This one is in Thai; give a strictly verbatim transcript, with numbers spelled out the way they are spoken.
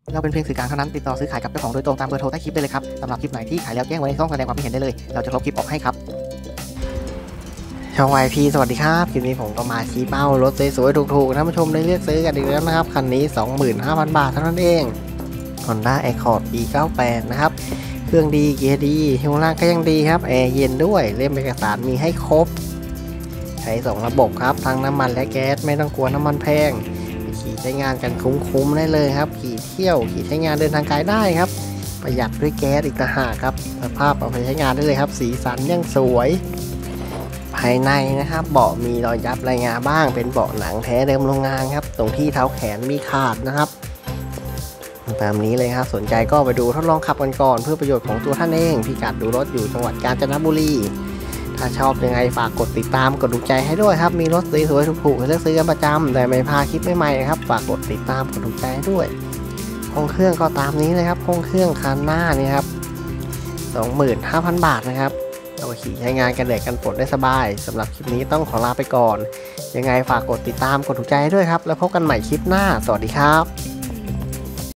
เราเป็นเพียงสื่อกลางเท่านั้นติดต่อซื้อขายกับเจ้าของโดยตรงตามเบอร์โทรใต้คลิปได้เลยครับสำหรับคลิปไหนที่ขายแล้วแจ้งไว้ในช่องแสดงความคิดเห็นได้เลยเราจะลบคลิปออกให้ครับช่อง วาย พี สวัสดีครับคลิปนี้ผมก็มาชี้เป้ารถสวยๆถูกๆท่านผู้ชมได้เลือกซื้อกันอีกแล้วนะครับคันนี้ สองหมื่นห้าพัน บาทเท่านั้นเอง Honda Accord ปี เก้าสิบแปด นะครับเครื่องดีเกียร์ดีช่วงล่างก็ยังดีครับแอร์เย็นด้วยเล่มเอกสารมีให้ครบใช้สองระบบครับทั้งน้ำมันและแก๊สไม่ต้องกลัวน้ำมันแพงขี่ใช้งานกันคุ้มๆได้เลยครับขี่เที่ยวขี่ใช้งานเดินทางไกลได้ครับประหยัดด้วยแก๊สอีกต่างหากครับสภาพเอาไปใช้งานได้เลยครับสีสันยังสวยภายในนะครับเบาะมีรอยยับรายงาบ้างเป็นเบาะหนังแท้เดิมโรงงานครับตรงที่เท้าแขนมีขาดนะครับตามนี้เลยครับสนใจก็ไปดูทดลองขับกันก่อนเพื่อประโยชน์ของตัวท่านเองพิกัดดูรถอยู่จังหวัดกาญจนบุรีถ้าชอบยังไงฝากกดติดตามกดดูใจให้ด้วยครับมีรถสวยๆถูกๆให้เลือกซื้อกันประจำแต่ไม่พาคลิปใหม่ๆครับฝากกดติดตามกดดูใจให้ด้วยห้องเครื่องก็ตามนี้เลยครับห้องเครื่องคันหน้านี่ครับ สองหมื่นห้าพัน บาทนะครับเอาไปขี่ใช้งานกันเด็กกันปลดได้สบายสำหรับคลิปนี้ต้องขอลาไปก่อนยังไงฝากกดติดตามกดถูกใจให้ด้วยครับแล้วพบกันใหม่คลิปหน้าสวัสดีครับ